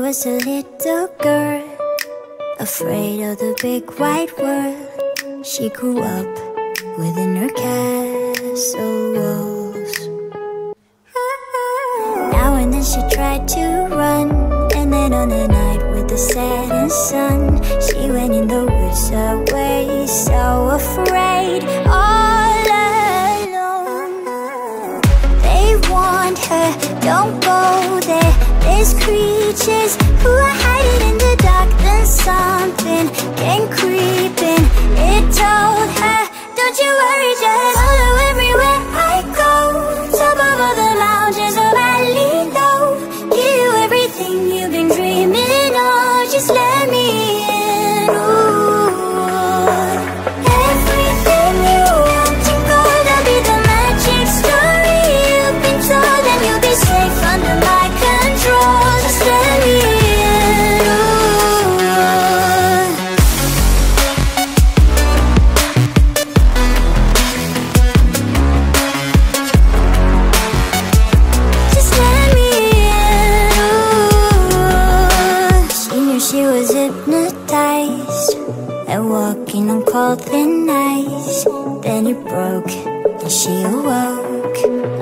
was a little girl, afraid of the big white world. She grew up within her castle walls. Now and then she tried to run, and then on a night with the setting sun, she went in the woods away, so afraid, all alone. They warned her, don't go there, there's creatures who are hiding in the dark. Then something came creeping, it told her, don't you worry, just follow everywhere I go. Top of all the mountains, a valley low, give you everything you've been dreaming of. Just let me in, ooh. Everything you want and gold, I'll be the magic story you've been told, and you'll be safe under my control. Just let me in, ooh. Just let me in, ooh. She knew she was hypnotized and walking on cold thin ice. Then it broke and she awoke.